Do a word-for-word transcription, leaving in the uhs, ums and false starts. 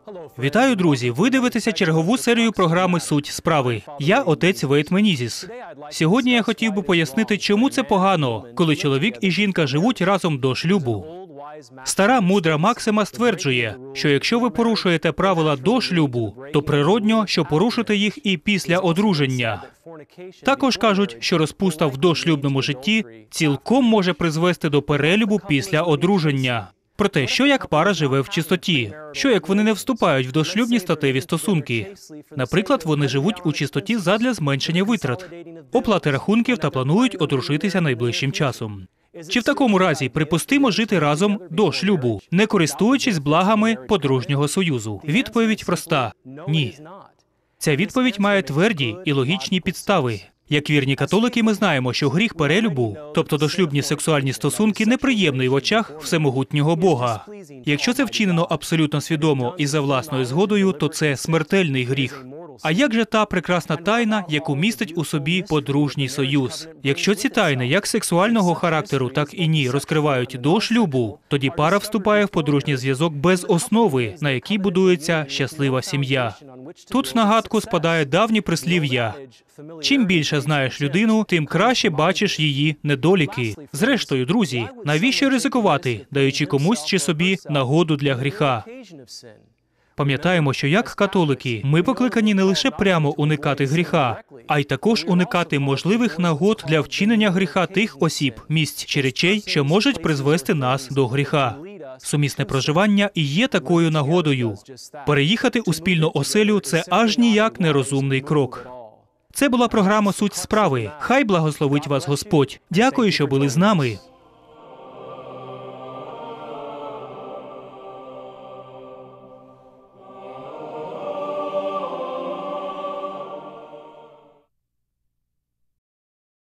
Вітаю, друзі! Ви дивитеся чергову серію програми «Суть справи». Я отець Вейт Менізіс. Сьогодні я хотів би пояснити, чому це погано, коли чоловік і жінка живуть разом до шлюбу. Стара мудра Максима стверджує, що якщо ви порушуєте правила до шлюбу, то природньо, що порушите їх і після одруження. Також кажуть, що розпуста в дошлюбному житті цілком може призвести до перелюбу після одруження. Проте, що як пара живе в чистоті? Що як вони не вступають в дошлюбні статеві стосунки? Наприклад, вони живуть у чистоті задля зменшення витрат, оплати рахунків та планують одружитися найближчим часом. Чи в такому разі припустимо жити разом до шлюбу, не користуючись благами подружнього союзу? Відповідь проста – ні. Ця відповідь має тверді і логічні підстави. Як вірні католики, ми знаємо, що гріх перелюбу, тобто дошлюбні сексуальні стосунки, неприємний в очах всемогутнього Бога. Якщо це вчинено абсолютно свідомо і за власною згодою, то це смертельний гріх. А як же та прекрасна тайна, яку містить у собі подружній союз? Якщо ці тайни як сексуального характеру, так і ні розкривають до шлюбу, тоді пара вступає в подружній зв'язок без основи, на якій будується щаслива сім'я. Тут в нагадку спадає давнє прислів'я: чим більше знаєш людину, тим краще бачиш її недоліки. Зрештою, друзі, навіщо ризикувати, даючи комусь чи собі нагоду для гріха? Пам'ятаємо, що як католики ми покликані не лише прямо уникати гріха, а й також уникати можливих нагод для вчинення гріха тих осіб, місць чи речей, що можуть призвести нас до гріха. Сумісне проживання і є такою нагодою. Переїхати у спільну оселю – це аж ніяк нерозумний крок. Це була програма «Суть справи». Хай благословить вас Господь. Дякую, що були з нами.